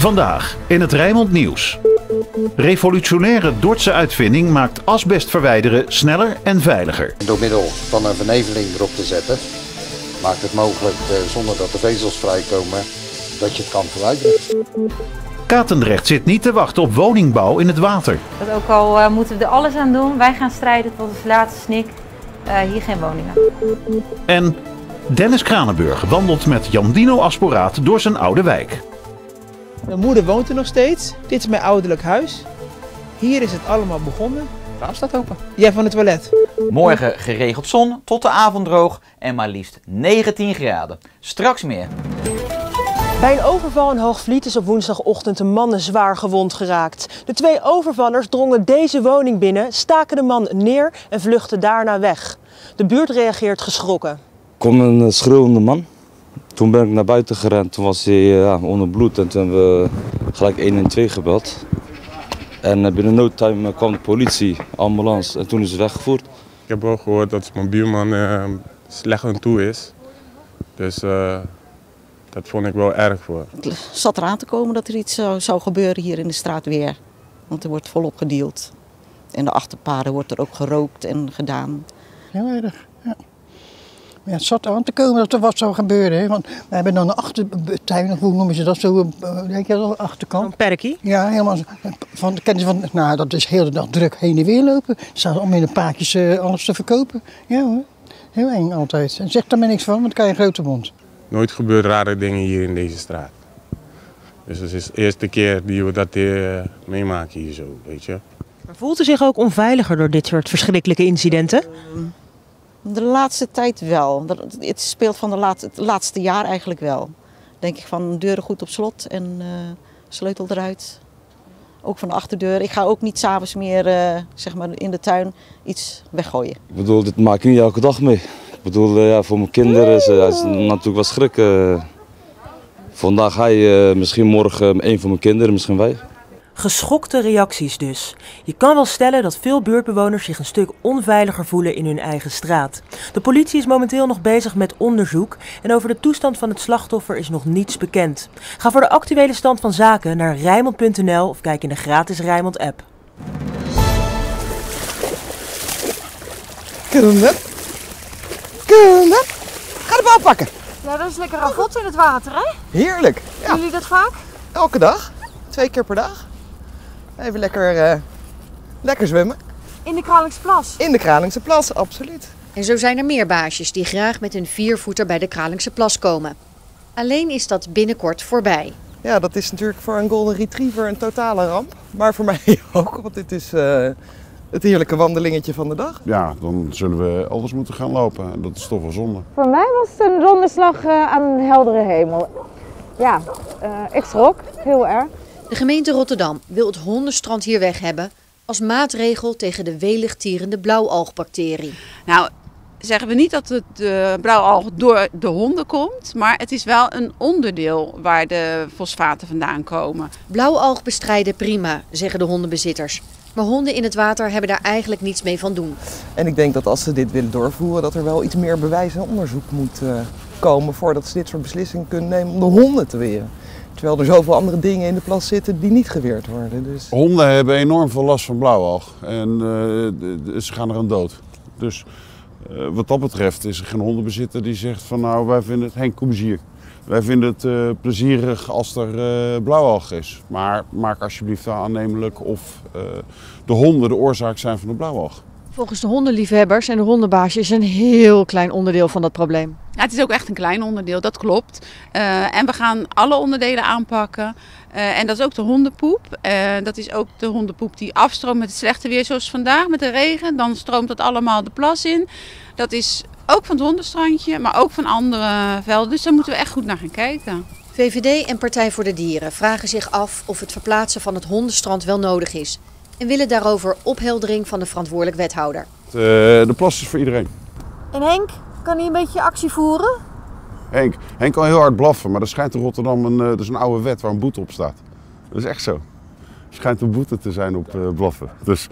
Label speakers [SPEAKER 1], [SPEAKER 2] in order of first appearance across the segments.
[SPEAKER 1] Vandaag in het Rijnmond Nieuws. Revolutionaire Dordtse uitvinding maakt asbest verwijderen sneller en veiliger.
[SPEAKER 2] Door middel van een verneveling erop te zetten, maakt het mogelijk zonder dat de vezels vrijkomen, dat je het kan verwijderen.
[SPEAKER 1] Katendrecht zit niet te wachten op woningbouw in het water.
[SPEAKER 3] Dat ook al moeten we er alles aan doen, wij gaan strijden tot de laatste snik. Hier geen woningen.
[SPEAKER 1] En Dennis Kranenburg wandelt met Jandino Asporaat door zijn oude wijk.
[SPEAKER 4] Mijn moeder woont er nog steeds. Dit is mijn ouderlijk huis. Hier is het allemaal begonnen.
[SPEAKER 5] Het raam staat open.
[SPEAKER 4] Ja, van het toilet.
[SPEAKER 5] Morgen geregeld zon, tot de avond droog en maar liefst 19 graden. Straks meer.
[SPEAKER 6] Bij een overval in Hoogvliet is op woensdagochtend een man zwaar gewond geraakt. De twee overvallers drongen deze woning binnen, staken de man neer en vluchtten daarna weg. De buurt reageert geschrokken.
[SPEAKER 7] Er kwam een schreeuwende man. Toen ben ik naar buiten gerend, toen was hij onder bloed en toen hebben we gelijk 112 gebeld. En binnen no time kwam de politie, ambulance en toen is hij weggevoerd.
[SPEAKER 8] Ik heb ook gehoord dat mijn buurman slecht aan toe is. Dus dat vond ik wel erg voor.
[SPEAKER 9] Het zat eraan te komen dat er iets zou gebeuren hier in de straat weer. Want er wordt volop gedeeld. In de achterpaden wordt er ook gerookt en gedaan.
[SPEAKER 10] Heel erg, ja. Ja, het zat aan te komen dat er wat zou gebeuren. Hè? Want we hebben dan een achtertuin, of hoe noemen ze dat, zo, weet je dat, achterkant.
[SPEAKER 6] Een perkie?
[SPEAKER 10] Ja, helemaal nou, dat is heel de dag druk heen en weer lopen. Ze staan allemaal in de paadjes alles te verkopen. Ja hoor, heel eng altijd. En zeg daar maar niks van, want dan krijg je een grote mond.
[SPEAKER 8] Nooit gebeurt rare dingen hier in deze straat. Dus het is de eerste keer die we dat meemaken hier zo, weet je.
[SPEAKER 6] Maar voelt u zich ook onveiliger door dit soort verschrikkelijke incidenten?
[SPEAKER 9] De laatste tijd wel. Het speelt van het laatste jaar eigenlijk wel. Denk ik van deuren goed op slot en sleutel eruit. Ook van de achterdeur. Ik ga ook niet 's avonds meer zeg maar in de tuin iets weggooien.
[SPEAKER 7] Ik bedoel, dit maak ik niet elke dag mee. Ik bedoel, ja, voor mijn kinderen is het natuurlijk wel schrik. Vandaag hij, misschien morgen een van mijn kinderen, misschien wij.
[SPEAKER 6] Geschokte reacties dus. Je kan wel stellen dat veel buurtbewoners zich een stuk onveiliger voelen in hun eigen straat. De politie is momenteel nog bezig met onderzoek en over de toestand van het slachtoffer is nog niets bekend. Ga voor de actuele stand van zaken naar Rijnmond.nl of kijk in de gratis Rijnmond app.
[SPEAKER 4] Kom op. Kom op. Ga de bal pakken.
[SPEAKER 3] Ja, dat is lekker ravotten in het water, hè?
[SPEAKER 4] Heerlijk. Ja.
[SPEAKER 3] Doen jullie dat vaak?
[SPEAKER 4] Elke dag. 2 keer per dag. Even lekker zwemmen.
[SPEAKER 3] In de Kralingse Plas?
[SPEAKER 4] In de Kralingse Plas, absoluut.
[SPEAKER 11] En zo zijn er meer baasjes die graag met hun 4-voeter bij de Kralingse Plas komen. Alleen is dat binnenkort voorbij.
[SPEAKER 4] Ja, dat is natuurlijk voor een golden retriever een totale ramp. Maar voor mij ook, want dit is het heerlijke wandelingetje van de dag.
[SPEAKER 12] Ja, dan zullen we elders moeten gaan lopen. En dat is toch wel zonde.
[SPEAKER 3] Voor mij was het een donderslag aan een heldere hemel. Ja, ik schrok. Heel erg.
[SPEAKER 11] De gemeente Rotterdam wil het hondenstrand hier weg hebben als maatregel tegen de welig tierende blauwalgbacterie.
[SPEAKER 13] Nou, zeggen we niet dat het blauwalg door de honden komt, maar het is wel een onderdeel waar de fosfaten vandaan komen.
[SPEAKER 11] Blauwalg bestrijden prima, zeggen de hondenbezitters. Maar honden in het water hebben daar eigenlijk niets mee van doen.
[SPEAKER 4] En ik denk dat als ze dit willen doorvoeren, dat er wel iets meer bewijs en onderzoek moet komen voordat ze dit soort beslissingen kunnen nemen om de honden te weren. Terwijl er zoveel andere dingen in de plas zitten die niet geweerd worden. Dus...
[SPEAKER 12] Honden hebben enorm veel last van blauwalg en ze gaan er aan dood. Dus wat dat betreft is er geen hondenbezitter die zegt van nou wij vinden het, Henk kom eens hier. Wij vinden het plezierig als er blauwalg is. Maar maak alsjeblieft aannemelijk of de honden de oorzaak zijn van de blauwalg.
[SPEAKER 14] Volgens de hondenliefhebbers en de hondenbaasjes is een heel klein onderdeel van dat probleem.
[SPEAKER 13] Ja, het is ook echt een klein onderdeel, dat klopt. En we gaan alle onderdelen aanpakken. En dat is ook de hondenpoep. Dat is ook de hondenpoep die afstroomt met het slechte weer zoals vandaag met de regen. Dan stroomt dat allemaal de plas in. Dat is ook van het hondenstrandje, maar ook van andere velden. Dus daar moeten we echt goed naar gaan kijken.
[SPEAKER 11] VVD en Partij voor de Dieren vragen zich af of het verplaatsen van het hondenstrand wel nodig is. En willen daarover opheldering van de verantwoordelijk wethouder.
[SPEAKER 12] De plas is voor iedereen.
[SPEAKER 3] En Henk, kan hij een beetje actie voeren?
[SPEAKER 12] Henk kan heel hard blaffen, maar er schijnt in Rotterdam een oude wet waar een boete op staat. Dat is echt zo. Er schijnt een boete te zijn op blaffen. Dus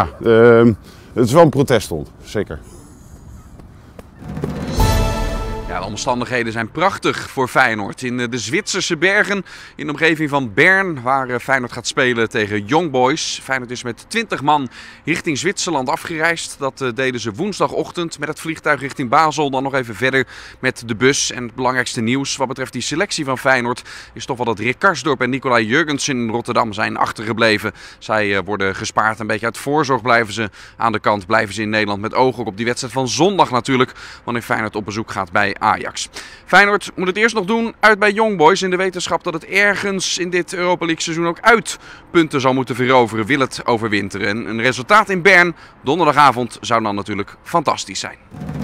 [SPEAKER 12] het is wel een protesthond, zeker.
[SPEAKER 15] Ja, de omstandigheden zijn prachtig voor Feyenoord. In de Zwitserse bergen, in de omgeving van Bern, waar Feyenoord gaat spelen tegen Young Boys. Feyenoord is met 20 man richting Zwitserland afgereisd. Dat deden ze woensdagochtend met het vliegtuig richting Basel. Dan nog even verder met de bus. En het belangrijkste nieuws wat betreft die selectie van Feyenoord is toch wel dat Rick Karsdorp en Nicolai Jurgensen in Rotterdam zijn achtergebleven. Zij worden gespaard. Een beetje uit voorzorg blijven ze aan de kant. Blijven ze in Nederland met oog op die wedstrijd van zondag natuurlijk. Wanneer Feyenoord op bezoek gaat bij Ajax. Feyenoord moet het eerst nog doen uit bij Young Boys in de wetenschap dat het ergens in dit Europa League seizoen ook uit punten zal moeten veroveren. Wil het overwinteren. En een resultaat in Bern donderdagavond zou dan natuurlijk fantastisch zijn.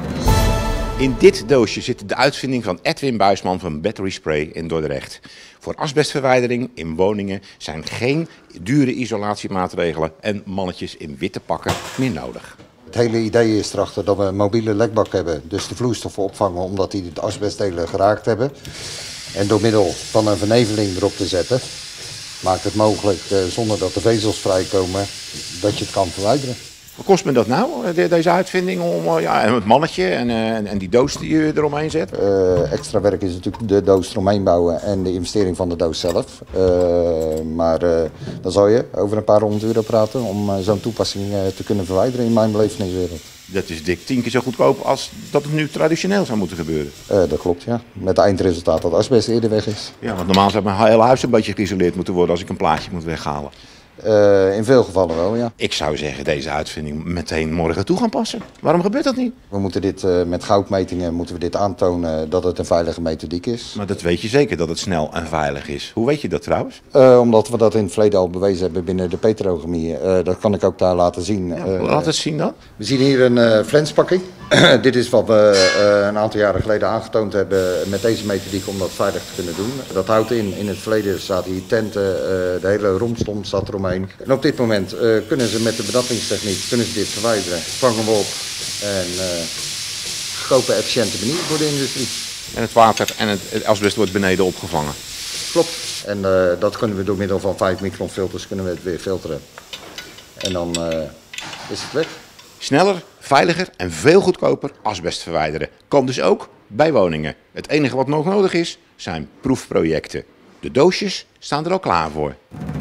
[SPEAKER 16] In dit doosje zit de uitvinding van Edwin Buisman van Battery Spray in Dordrecht. Voor asbestverwijdering in woningen zijn geen dure isolatiemaatregelen en mannetjes in witte pakken meer nodig.
[SPEAKER 2] Het hele idee is erachter dat we een mobiele lekbak hebben, dus de vloeistoffen opvangen omdat die de asbestdelen geraakt hebben. En door middel van een verneveling erop te zetten, maakt het mogelijk zonder dat de vezels vrijkomen, dat je het kan verwijderen.
[SPEAKER 16] Wat kost me dat nou, deze uitvinding, om het mannetje en die doos die je eromheen zet?
[SPEAKER 2] Extra werk is natuurlijk de doos eromheen bouwen en de investering van de doos zelf. Maar dan zou je over een paar €100 praten om zo'n toepassing te kunnen verwijderen in mijn beleveniswereld.
[SPEAKER 16] Dat is dik 10 keer zo goedkoop als dat het nu traditioneel zou moeten gebeuren.
[SPEAKER 2] Dat klopt, ja. Met het eindresultaat dat asbest eerder weg is.
[SPEAKER 16] Ja, want normaal zou mijn hele huis een beetje geïsoleerd moeten worden als ik een plaatje moet weghalen.
[SPEAKER 2] In veel gevallen wel, ja.
[SPEAKER 16] Ik zou zeggen deze uitvinding meteen morgen toe gaan passen. Waarom gebeurt dat niet?
[SPEAKER 2] We moeten dit met goudmetingen moeten we dit aantonen dat het een veilige methodiek is.
[SPEAKER 16] Maar dat weet je zeker dat het snel en veilig is. Hoe weet je dat trouwens?
[SPEAKER 2] Omdat we dat in het verleden al bewezen hebben binnen de petrochemie. Dat kan ik ook daar laten zien.
[SPEAKER 16] Ja, laat het zien dan.
[SPEAKER 2] We zien hier een flenspakking. Dit is wat we een aantal jaren geleden aangetoond hebben met deze methodiek om dat veilig te kunnen doen. Dat houdt in het verleden zaten hier tenten, de hele romslomp zat eromheen. En op dit moment kunnen ze met de bedapingstechniek dit verwijderen. Vangen we op en goedkope, efficiënte manier voor de industrie.
[SPEAKER 16] En het water en het asbest wordt beneden opgevangen.
[SPEAKER 2] Klopt. En dat kunnen we door middel van 5 micron filters kunnen we het weer filteren. En dan is het weg.
[SPEAKER 16] Sneller, veiliger en veel goedkoper asbest verwijderen. Kan dus ook bij woningen. Het enige wat nog nodig is, zijn proefprojecten. De doosjes staan er al klaar voor.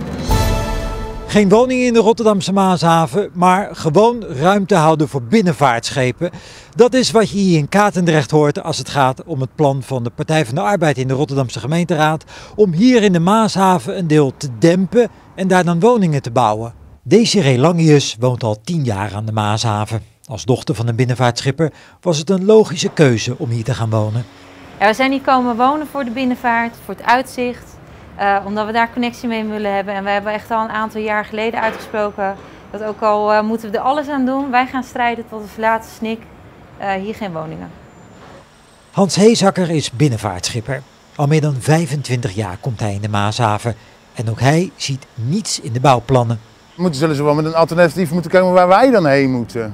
[SPEAKER 17] Geen woningen in de Rotterdamse Maashaven, maar gewoon ruimte houden voor binnenvaartschepen. Dat is wat je hier in Katendrecht hoort als het gaat om het plan van de Partij van de Arbeid in de Rotterdamse gemeenteraad om hier in de Maashaven een deel te dempen en daar dan woningen te bouwen. Desiree Langius woont al 10 jaar aan de Maashaven. Als dochter van een binnenvaartschipper was het een logische keuze om hier te gaan wonen.
[SPEAKER 18] Ja, we zijn hier komen wonen voor de binnenvaart, voor het uitzicht. Omdat we daar connectie mee willen hebben. En wij hebben echt al een aantal jaar geleden uitgesproken dat ook al moeten we er alles aan doen, wij gaan strijden tot de laatste snik, hier geen woningen.
[SPEAKER 17] Hans Heesakker is binnenvaartschipper. Al meer dan 25 jaar komt hij in de Maashaven. En ook hij ziet niets in de bouwplannen.
[SPEAKER 19] Zullen ze wel met een alternatief moeten komen waar wij dan heen moeten.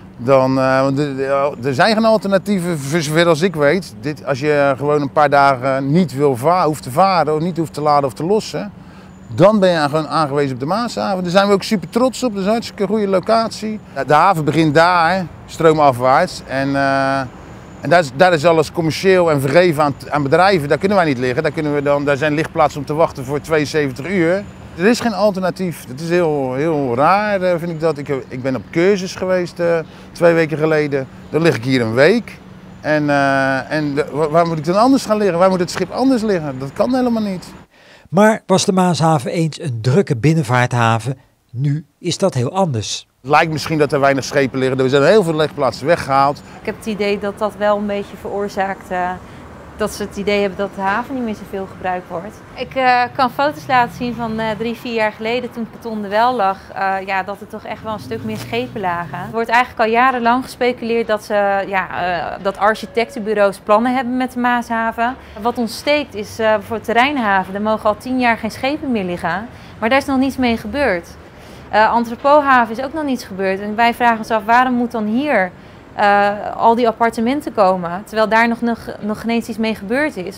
[SPEAKER 19] Er zijn geen alternatieven, voor zover als ik weet. Als je gewoon een paar dagen niet hoeft te varen, of niet hoeft te laden of te lossen, dan ben je gewoon aangewezen op de Maashaven. Daar zijn we ook super trots op, dat is een hartstikke goede locatie. De haven begint daar, stroomafwaarts. En daar is alles commercieel en vergeven aan bedrijven. Daar kunnen wij niet liggen. Daar zijn lichtplaatsen om te wachten voor 72 uur. Er is geen alternatief. Het is heel raar, vind ik dat. Ik ben op cursus geweest 2 weken geleden. Dan lig ik hier een week. En waar moet ik dan anders gaan liggen? Waar moet het schip anders liggen? Dat kan helemaal niet.
[SPEAKER 17] Maar was de Maashaven eens een drukke binnenvaarthaven? Nu is dat heel anders.
[SPEAKER 19] Het lijkt misschien dat er weinig schepen liggen. Er zijn heel veel legplaatsen weggehaald.
[SPEAKER 18] Ik heb het idee dat dat wel een beetje veroorzaakt dat ze het idee hebben dat de haven niet meer zoveel gebruikt wordt. Ik kan foto's laten zien van 3-4 jaar geleden toen Paton de Wel lag, dat er toch echt wel een stuk meer schepen lagen. Er wordt eigenlijk al jarenlang gespeculeerd dat architectenbureaus plannen hebben met de Maashaven. Wat ons steekt is voor Terreinhaven, daar mogen al 10 jaar geen schepen meer liggen, maar daar is nog niets mee gebeurd. Entrepothaven is ook nog niets gebeurd en wij vragen ons af waarom moet dan hier al die appartementen komen, terwijl daar nog geen eens iets mee gebeurd is.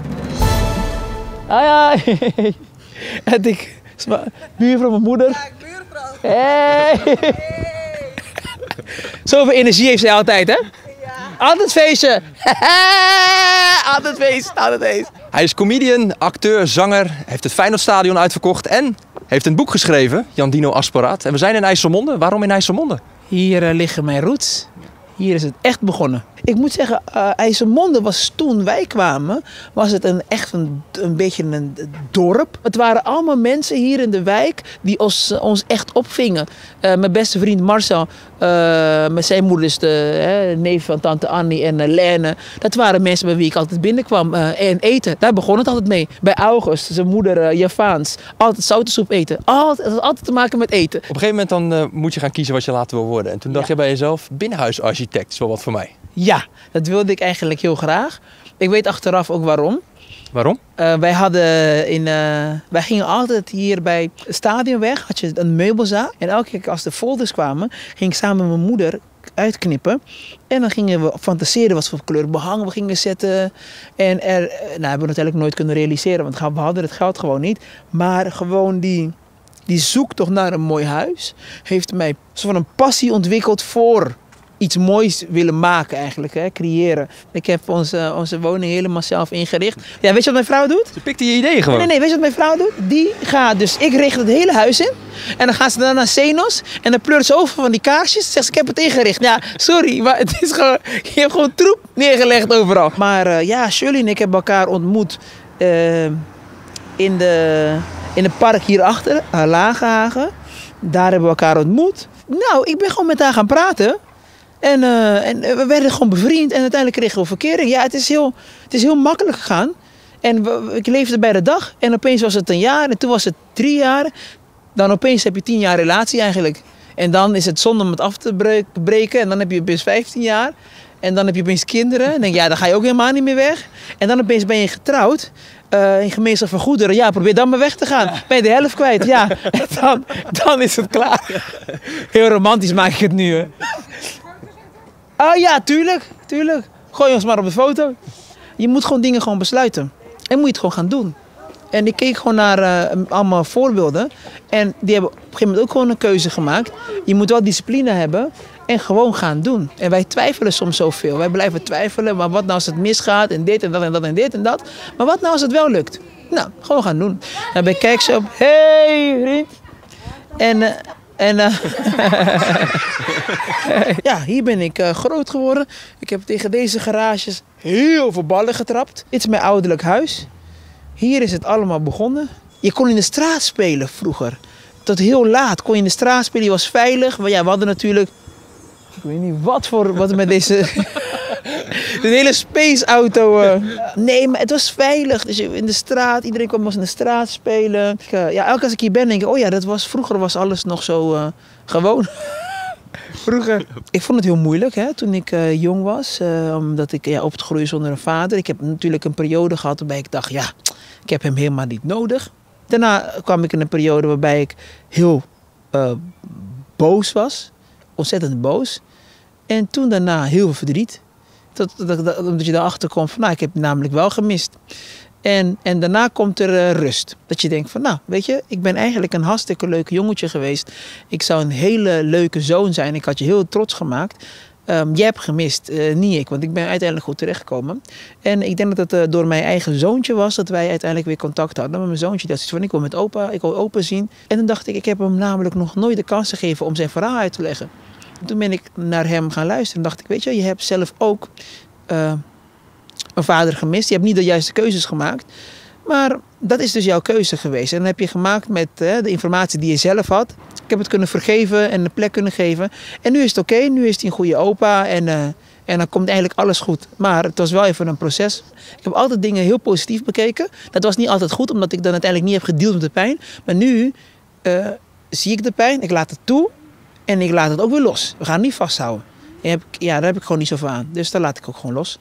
[SPEAKER 20] Hoi. En ik, buurvrouw mijn moeder. Ja, buurvrouw. Hey. Zoveel energie heeft zij altijd, hè? Ja. Altijd feestje. Altijd feest, altijd feest.
[SPEAKER 21] Hij is comedian, acteur, zanger, heeft het Feyenoordstadion uitverkocht en heeft een boek geschreven, Jan Dino Asporaat. En we zijn in IJsselmonde. Waarom in IJsselmonde?
[SPEAKER 20] Hier liggen mijn roots. Hier is het echt begonnen. Ik moet zeggen, IJsselmonde was toen wij kwamen, was het echt een beetje een dorp. Het waren allemaal mensen hier in de wijk die ons echt opvingen. Mijn beste vriend Marcel, met zijn moeder is de neef van tante Annie en Lene. Dat waren mensen bij wie ik altijd binnenkwam en eten. Daar begon het altijd mee. Bij August, zijn moeder Javaans. Altijd zoutensoep eten. Altijd te maken met eten.
[SPEAKER 21] Op een gegeven moment dan moet je gaan kiezen wat je later wil worden. En toen dacht je bij jezelf, binnenhuisarchitect is wel wat voor mij.
[SPEAKER 20] Ja, dat wilde ik eigenlijk heel graag. Ik weet achteraf ook waarom.
[SPEAKER 21] Waarom?
[SPEAKER 20] Wij gingen altijd hier bij het Stadionweg, had je een meubelzaak. En elke keer als de folders kwamen, ging ik samen met mijn moeder uitknippen. En dan gingen we fantaseren wat voor kleur behang we gingen zetten. En hebben we natuurlijk nooit kunnen realiseren, want we hadden het geld gewoon niet. Maar gewoon die zoektocht naar een mooi huis heeft mij zo van een passie ontwikkeld voor iets moois willen maken eigenlijk, creëren. Ik heb onze woning helemaal zelf ingericht. Ja, weet je wat mijn vrouw doet?
[SPEAKER 21] Ze pikt je idee gewoon.
[SPEAKER 20] Nee, weet je wat mijn vrouw doet? Die gaat dus, ik richt het hele huis in. En dan gaat ze dan naar Zenos en dan pleurt ze over van die kaarsjes. Zegt ze, ik heb het ingericht. Ja, sorry, maar het is gewoon, je hebt gewoon troep neergelegd overal. Maar Shirley en ik hebben elkaar ontmoet in het park hierachter, Lagehagen. Daar hebben we elkaar ontmoet. Nou, ik ben gewoon met haar gaan praten. En we werden gewoon bevriend en uiteindelijk kregen we verkering. Ja, het is heel makkelijk gegaan. En ik leefde bij de dag en opeens was het een jaar en toen was het 3 jaar. Dan opeens heb je 10 jaar relatie eigenlijk. En dan is het zonde om het af te breken en dan heb je opeens 15 jaar. En dan heb je opeens kinderen. En denk je, ja, dan ga je ook helemaal niet meer weg. En dan opeens ben je getrouwd. In gemeenschap van goederen. Ja, probeer dan maar weg te gaan. Ben je de helft kwijt. Ja, en dan is het klaar. Heel romantisch maak ik het nu. Hè. Oh ja, tuurlijk. Gooi ons maar op de foto. Je moet gewoon dingen gewoon besluiten. En moet je het gewoon gaan doen. En ik keek gewoon naar allemaal voorbeelden. En die hebben op een gegeven moment ook gewoon een keuze gemaakt. Je moet wel discipline hebben en gewoon gaan doen. En wij twijfelen soms zoveel. Wij blijven twijfelen, maar wat nou als het misgaat en dit en dat en dat en dit en dat. Maar wat nou als het wel lukt? Nou, gewoon gaan doen. En bij Kijkshop, hey vriend. Ja, hier ben ik groot geworden. Ik heb tegen deze garages heel veel ballen getrapt. Dit is mijn ouderlijk huis. Hier is het allemaal begonnen. Je kon in de straat spelen vroeger. Tot heel laat kon je in de straat spelen. Je was veilig. Maar ja, we hadden natuurlijk... Ik weet niet wat met deze... de hele spaceauto. Nee, maar het was veilig. Dus in de straat, iedereen kwam in de straat spelen. Elke als ik hier ben, denk ik, oh ja, vroeger was alles nog zo gewoon. Vroeger. Ik vond het heel moeilijk toen ik jong was. Omdat ik op te groeien zonder een vader. Ik heb natuurlijk een periode gehad waarbij ik dacht, ja, ik heb hem helemaal niet nodig. Daarna kwam ik in een periode waarbij ik heel boos was. Ontzettend boos. En toen daarna heel veel verdriet. Omdat je daarachter komt van, nou, ik heb het namelijk wel gemist. En daarna komt er rust. Dat je denkt van, nou, weet je, ik ben eigenlijk een hartstikke leuk jongetje geweest. Ik zou een hele leuke zoon zijn. Ik had je heel trots gemaakt. Jij hebt gemist, niet ik, want ik ben uiteindelijk goed terechtgekomen. En ik denk dat het door mijn eigen zoontje was dat wij uiteindelijk weer contact hadden. Met mijn zoontje, dat is van, ik wil opa zien. En dan dacht ik heb hem namelijk nog nooit de kans gegeven om zijn verhaal uit te leggen. Toen ben ik naar hem gaan luisteren en dacht ik, weet je hebt zelf ook een vader gemist. Je hebt niet de juiste keuzes gemaakt. Maar dat is dus jouw keuze geweest. En dat heb je gemaakt met de informatie die je zelf had. Ik heb het kunnen vergeven en een plek kunnen geven. En nu is het oké. Nu is hij een goede opa. En dan komt eigenlijk alles goed. Maar het was wel even een proces. Ik heb altijd dingen heel positief bekeken. Dat was niet altijd goed, omdat ik dan uiteindelijk niet heb gedeeld met de pijn. Maar nu zie ik de pijn. Ik laat het toe. En ik laat het ook weer los. We gaan het niet vasthouden. Daar heb ik gewoon niet zoveel aan. Dus daar laat ik ook gewoon los.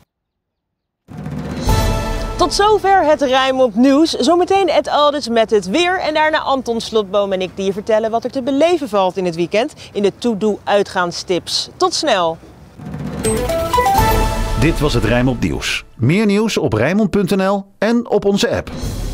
[SPEAKER 6] Tot zover het Rijnmond Nieuws. Zometeen Ed Alders met het weer. En daarna Anton Slotboom en ik die je vertellen wat er te beleven valt in het weekend. In de To-Do uitgaanstips. Tot snel.
[SPEAKER 1] Dit was het Rijnmond Nieuws. Meer nieuws op Rijnmond.nl en op onze app.